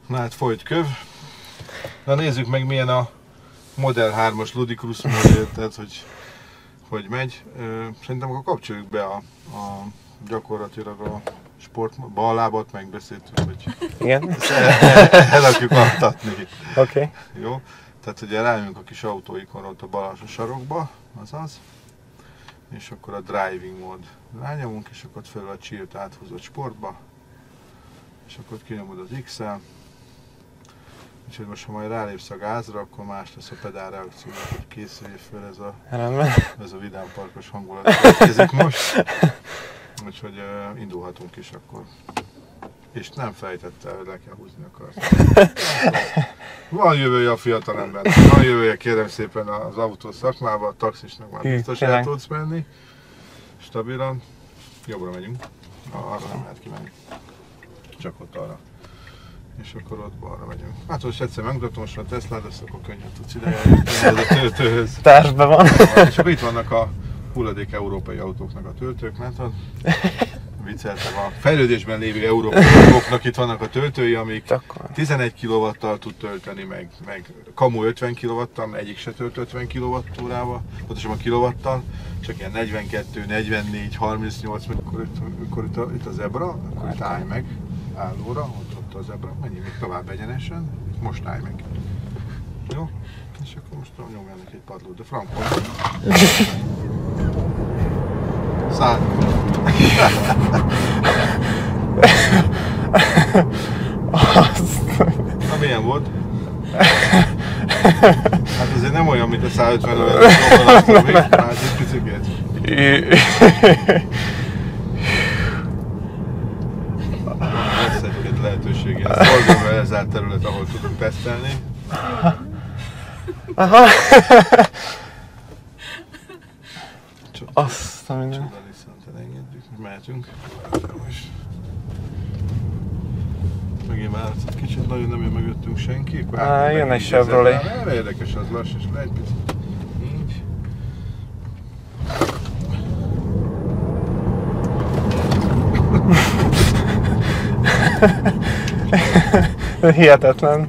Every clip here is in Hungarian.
Na hát folyt köv. Na nézzük meg milyen a Model 3-as Ludicrous modell, tehát hogy megy. Szerintem akkor kapcsoljuk be a gyakorlatilag a bal lábat megbeszéltük, hogy igen. el akarjuk aktatni. Oké. Jó? Tehát ugye rájönk a kis autóikonra ott a bal alsó sarokba, azaz. És akkor a driving mód rányomunk, és akkor felül a chill-t áthúzott sportba. És akkor kinyomod az X-el. Úgyhogy most ha majd rálépsz a gázra, akkor más lesz a pedál reakció, hogy készülj fel ez a vidám parkos hangulat következik most. Úgyhogy indulhatunk is akkor. És nem fejtette el, hogy le kell húzni a kart. Van jövője a fiatalember, van jövője kérem szépen az autó szakmába, a taxisnak már biztos el tudsz menni. Stabilan, jobbra megyünk, arra nem lehet kimenni, csak ott arra. És akkor ott balra megyünk. Hát most egyszer megmutatom, most a Tesla lesz, akkor könnyen tudsz ide járni a töltőhöz. Társban van. És akkor itt vannak a hulladék európai autóknak a töltők, látod? Vicceltem, a fejlődésben lévő európai autóknak itt vannak a töltői, amik 11 kW-tal tud tölteni, meg kamu 50 kW-tal, egyik se tölt 50 kWh-val, pontosabban kilovattal, csak ilyen 42, 44, 38, akkor itt a zebra, akkor itt állj meg állóra, ott a zebra, menjünk még tovább egyenesen, most állj meg. Jó? És akkor most nyomjának egy padlót, de frankon. Száll! Na milyen volt? Hát azért nem olyan, mint a 150-vel, még már egy picikét. Lesz egy lehetőség, ilyen szolgálva elzárt terület, ahol tudunk tesztelni. Aha! Azt a minden. Csoda Nissan-t elengedjük, mehetünk. Megint választott kicsit, nagyon nem jön mögöttünk senki. Jön egy Chevrolet. Érdekes az, lass és le egy picit. Így. Hihetetlen.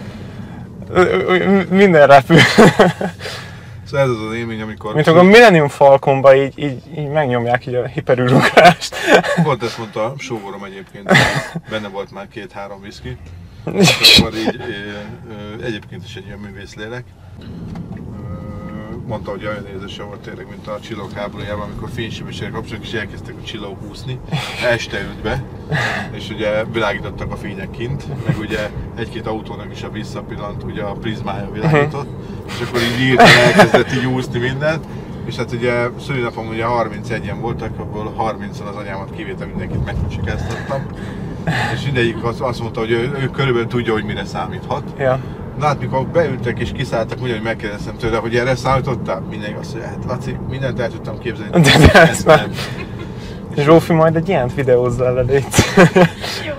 Minden repül. Szóval ez az az élmény, amikor... Mint akkor a Millennium Falconba így megnyomják így a hiperűrugrást. Volt ezt mondta a sógorom egyébként, benne volt már 2-3 whisky. És akkor így, egyébként is egy ilyen művészlélek. Mondta, hogy olyan érzése volt tényleg, mint a Csillagok háborújában, amikor fénysebességek kapcsolók és elkezdtek a csillagok úszni. Este ült be, és ugye világítottak a fények kint, meg ugye egy-két autónak is a visszapillant, ugye a prizmája világított, és akkor így elkezdett így úszni mindent. És hát ugye szülinapom ugye 31-en voltak, abból 30-an az anyámat kivétel mindenkit megcsikáztattam. És mindegyik azt mondta, hogy ő körülbelül tudja, hogy mire számíthat. Ja. Na hát mikor beültek és kiszálltak, ugyanúgy megkérdeztem tőle, hogy erre számítottál? Mindenki azt mondja, hát Laci, mindent el tudtam képzelni. De ezt nem. Zsófi, majd egy ilyent videózzál le, légy. Jó.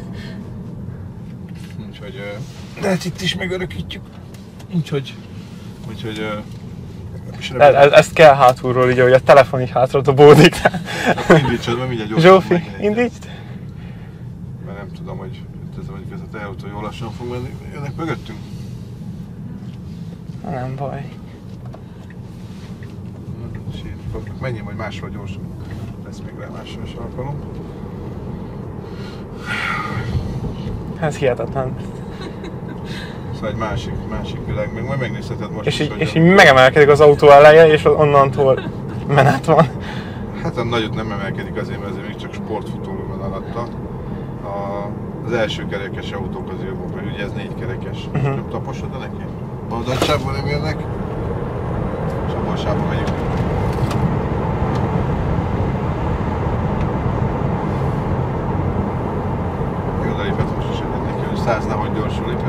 Úgyhogy, de hát itt is megörökítjük. Úgyhogy ezt kell hátulról, így, hogy a telefon így hátra dobódik. Indítsad, mert mindjárt gyorsan. Zsófi, indítsd! Mert nem tudom, hogy ez a teherautó jól lassan fog menni. Jönnek mögöttünk? Nem baj. Menjél majd másról gyorsan. Lesz még rá másról is alkalom. Ez hihetetlen. Szóval egy másik világ, meg majd megnézheted most és is, így megemelkedik az autó eleje, és onnantól menet van. Hát a nagyot nem emelkedik azért, mert azért még csak sportfutó van alatta. Az első kerekes autók az jobbak, mert ugye ez 4 kerekes. Nem taposod de neki? Baldalcsában nem jönnek. És a balsába megyünk. Jó, lelépett most is neki, hogy 100 nehogy gyorsul lépjön.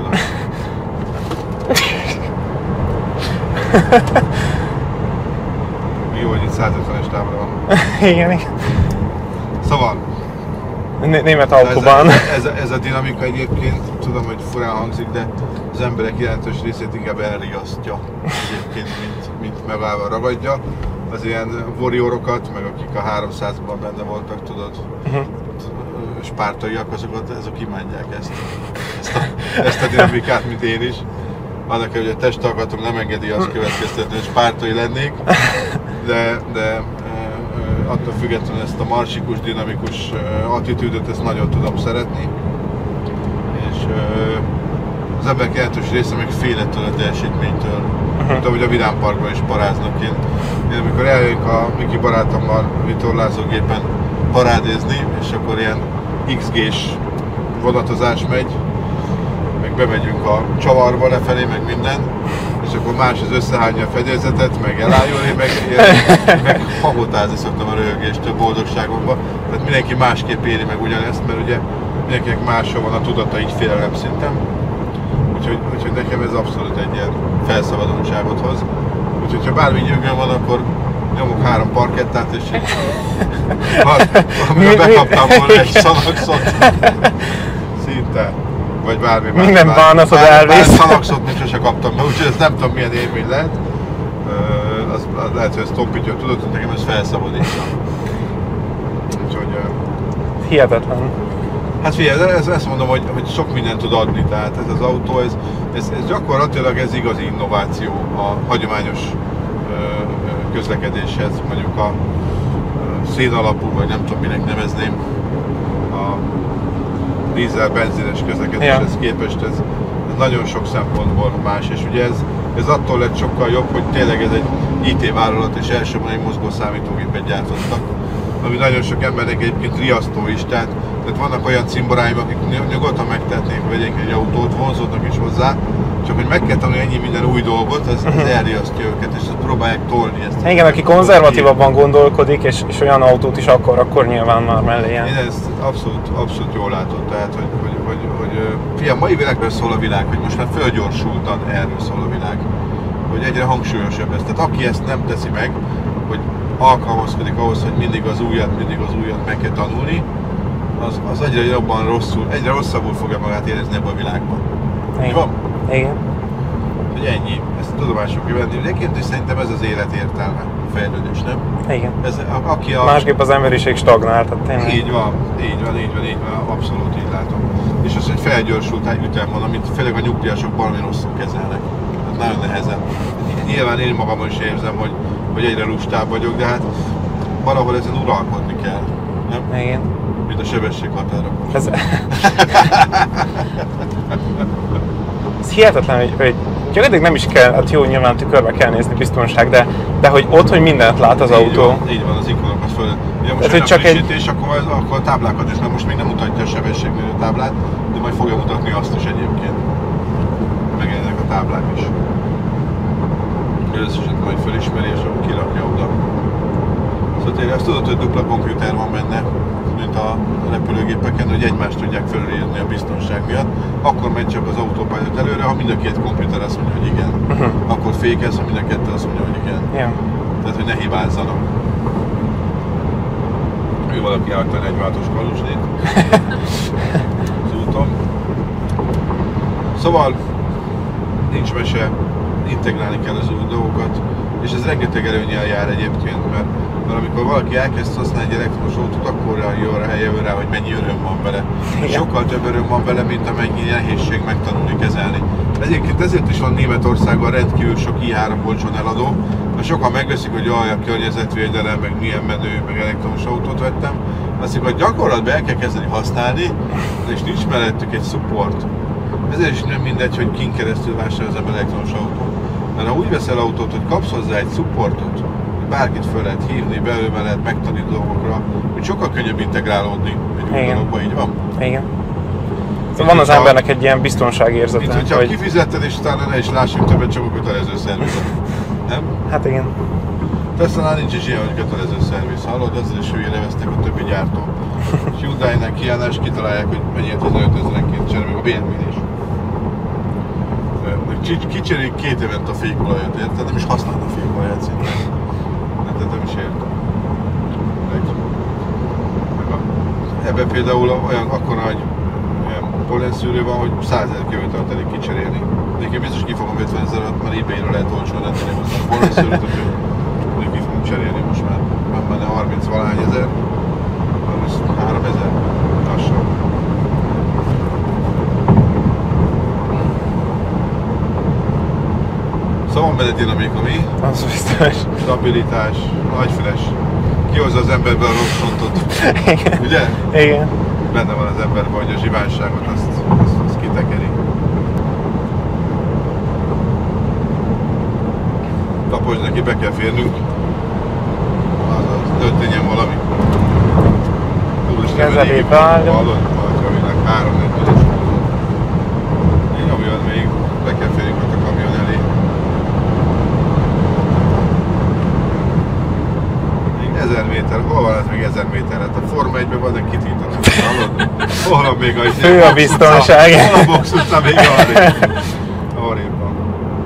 Jó, hogy itt 150-es távra van. Igen. Szóval... Német autóban. Ez a dinamika egyébként, tudom, hogy furán hangzik, de az emberek jelentős részét inkább elriasztja egyébként, mint megállva ragadja. Az ilyen warriorokat, meg akik a 300-ban benne voltak, tudod, spártaiak, azok imádják ezt a dinamikát, mint én is. Annak, hogy a testalkatom nem engedi azt következtetni, hogy spártai lennék, de attól függetlenül ezt a marsikus, dinamikus attitűdöt, ezt nagyon tudom szeretni. És az emberek jelentős része meg fél ettől a teljesítménytől. Mint ahogy a Vidám Parkban is paráznak. Én amikor eljönk a Miki barátommal vitorlázógépen parádézni, és akkor ilyen XG-s vonatozás megy, meg bemegyünk a csavarba lefelé, meg minden, és akkor más az összehányja a fedélzetet, meg elájul, én meg hahotázni szoktam a röhögéstől, boldogságomba. Tehát mindenki másképp éri meg ugyanezt, mert ugye mindenkinek máshol van a tudata így félelem szinten. Úgyhogy nekem ez abszolút egy ilyen felszabadultságot hoz. Úgyhogy ha bármi nyugodjon van, akkor nyomok 3 parkettát, és amivel bekaptam volna egy szanaxot, szinte, vagy bármi más. Minden bánatod elvész. Szanaxot még sose kaptam be, úgyhogy ezt nem tudom milyen élmény lehet. Az lehet, hogy ez tompítja a tudatot, nekem ez felszabadítja. Úgyhogy... Hihetetlen. Hát figyelj, ezt mondom, hogy sok mindent tud adni, tehát ez az autó, ez gyakorlatilag ez igazi innováció a hagyományos közlekedéshez, mondjuk a szénalapú, vagy nem tudom minek nevezném, a dízel-benzines közlekedéshez képest ez nagyon sok szempontból más, és ugye ez attól lett sokkal jobb, hogy tényleg ez egy IT vállalat, és elsősorban egy mozgószámítógépet gyártottak, ami nagyon sok embernek egyébként riasztó is, tehát vannak olyan cimboráim, akik nyugodtan megtehetnék, hogy vegyék egy autót, vonzódnak is hozzá, csak hogy meg kell tanulni ennyi minden új dolgot, ez elriasztja őket, és próbálják tolni ezt. Igen, aki konzervatívabban gondolkodik, és olyan autót is akar, akkor nyilván már mellé jön. Én ezt abszolút jól látom, tehát hogy fiam, mai világban szól a világ, hogy most már fölgyorsultan erről szól a világ, hogy egyre hangsúlyosabb ez. Tehát aki ezt nem teszi meg, hogy alkalmazkodik ahhoz, hogy mindig az újat meg kell tanulni, az egyre jobban egyre rosszabbul fogja magát érezni ebben a világban. Igen. Van? Igen. Hogy ennyi, ezt tudomásul kell venni. Egyébként is szerintem ez az élet értelme, a fejlődés, nem? Igen. Aki másképp az emberiség stagnál, tehát tényleg. Így van, abszolút így látom. És az, hogy felgyorsult egy ütem van, amit főleg a nyugdíjasok valami rosszul kezelnek. Tehát nagyon nehezen. Nyilván én magamon is érzem, hogy egyre lustább vagyok, de hát valahol ezen uralkodni kell, nem? Igen. Mint a sebességhatárok. Ez hihetetlen, hogy gyakorlatilag nem is kell, hát jó, nyilván tükörbe kell nézni, biztonság, de hogy ott, hogy mindent lát az autó. Így van, az ikonokat föl. Ugye most hogy csak frissítés, akkor a táblákat is, mert most még nem mutatja a sebességmérő táblát, de majd fogja mutatni azt is egyébként. Meg ennek a táblák is. Először majd fölismeri, és akkor kirakja oda. Szóval tényleg azt tudod, hogy dupla komputer van benne, mint a repülőgépeken, hogy egymást tudják felülírni a biztonság miatt. Akkor megy csak az autópilot előre, ha mind a két komputer azt mondja, hogy igen. Akkor fékez, ha mind a kettő azt mondja, hogy igen. Yeah. Tehát, hogy ne hibázzanak. Ő valaki által egy váltós kalusnét az úton. Szóval nincs mese, integrálni kell az új dolgokat, és ez rengeteg előnnyel jár egyébként, mert amikor valaki elkezd használni egy elektromos autót, akkor jön rá, hogy mennyi öröm van vele. Sokkal több öröm van vele, mint amennyi nehézség megtanulni, kezelni. Egyébként ezért is van Németországban rendkívül sok i3 olcsón eladó, mert sokan megveszik, hogy jaj, a környezetvédelem, meg milyen menő, meg elektromos autót vettem. Azt mondjuk, hogy gyakorlatban el kell kezdeni használni, és nincs mellettük egy support. Ezért is nem mindegy, hogy kin keresztül vásárol az elektromos autót. Mert ha úgy veszel autót, hogy kapsz hozzá egy supportot, bárkit föl lehet hívni, belőle lehet megtanítani dolgokra, hogy sokkal könnyebb integrálódni egy új dologba, így van? Igen. Szóval van az embernek egy ilyen biztonságérzete. Mint hogyha hogy... kifizetted, és utána ne is lássunk többet, csak a kötelező szervizet. Nem? Hát igen. Tesla-nál nincs is ilyen, hogy kötelező szerviz. Hallod, ezzel is hülyére vesztek a többi gyártó. Hyundai-nek, Kia-nál is kitalálják, hogy mennyi 15 000-enként cserél, meg a BMW-n is. Kicserélik 2 évente a fékolajat, érted? Nem is használnak a fékolajat szinte. Nem is értem. Ebben például olyan akkora nagy pollenszűrő van, hogy 100 000 kilométer telik kicserélni. Egyébként biztos ki fogom 50 000-at, már eBay-ről lehet olcsón rendelni hozzá a pollenszűrőt, hogy ki fogom cserélni most már. Van benne 30 valahány ezer, 33 000. lassabb. Szóval van benne dinamika, mi? Az biztos. Stabilitás, nagyfüles. Kihozza az emberbe a rossz pontot. Igen. Ugye? Igen. Benne van az emberben, hogy a zsiványságot azt kitekeri. Taposd neki, be kell férnünk. Az történjen valami. Kezelébe álljon. Hallod? Valakinek 3-4 ügyes. Nyomjon még, be kell férjünk ott a kamion elé. 1000 méter, hol van ez még 1000 méter? Hát a Forma 1-ben van, de kitítanak. Hallod? Hol van még a... Fő a biztonság. Hol a box utca még arrébb? Arrébb van.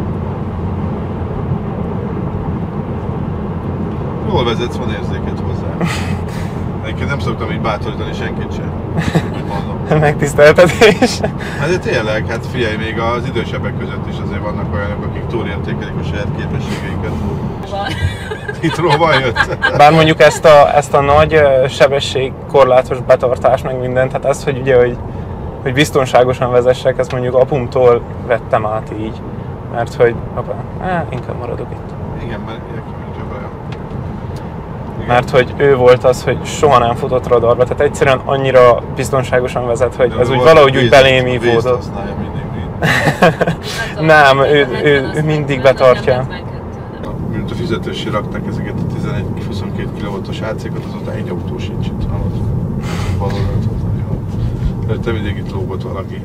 Jól vezetsz, van érzéket hozzá. Egyébként nem szoktam így bátorítani senkit sem. Mondom. Megtiszteltetés. Hát de tényleg, hát figyelj, még az idősebbek között is azért vannak olyanok, akik túlértékelik a saját képességeiket. Hitróban jött. Bár mondjuk ezt a nagy sebességkorlátos betartást, meg mindent, hát ez, hogy ugye, hogy biztonságosan vezessek, ezt mondjuk apumtól vettem át így. Mert hogy, inkább maradok itt. Igen, mert nincs a baja. Mert hogy ő volt az, hogy soha nem futott radarba, tehát egyszerűen annyira biztonságosan vezet, hogy ez úgy valahogy úgy belém ívódott. Nem, ő mindig betartja. Mint a fizetősé raknak ezeket a 11-22 kW-os AC-kat, azóta egy autó sincs itt, hallod? Előtte mindig itt lógott valaki.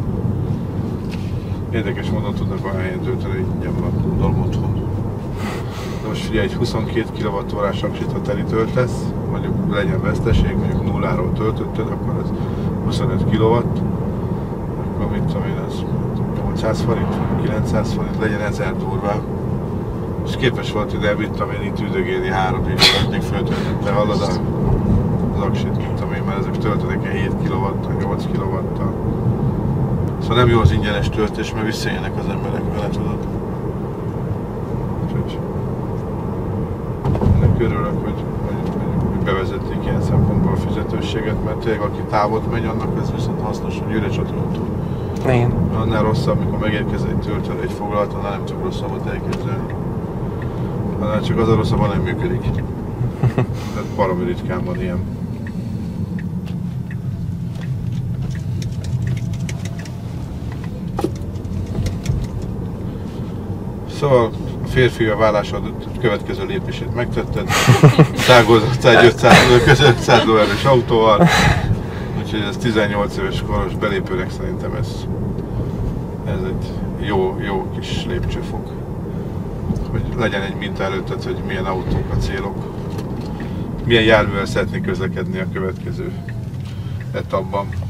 Érdekes módon tudnak olyan helyen tölteni, hogy ingyen van, gondolom otthon. De most figyelj, egy 22 kWh-s aksit, ha teli töltesz, mondjuk legyen veszteség, mondjuk nulláról töltötted, akkor ez 25 kW, akkor mit tudom én, ez 800 forint, 900 forint, legyen 1000 durvá. És képes volt ide, mit tudom én, itt üldögélni 3 évet, addig föltöltötte, hallod az aksit, mit tudom én, mert ezek töltenek 7 kW-tal, 8 kW-tal. Szóval nem jó az ingyenes töltés, mert visszajönnek az emberek vele, tudod. Úgyhogy ennek örülök, hogy bevezették ilyen szempontból a fizetősséget, mert tényleg aki távot megy, annak ez viszont hasznos, hogy üres a töltő. Igen. Annál rosszabb, mikor megérkezel egy töltőre, egy foglalt, annál nem tudok rosszabbat elképzelni. Annál csak az a rosszabb, nem működik. Tehát baromi ritkán van ilyen. Szóval a férfi a vállásod következő lépését megtetted. Tágozott egy 500 dolláros autóval. Úgyhogy ez 18 éves koros belépőnek szerintem ez egy jó kis lépcsőfok. Hogy legyen egy minta előtted, hogy milyen autók a célok. Milyen járművel szeretnék közlekedni a következő etapban.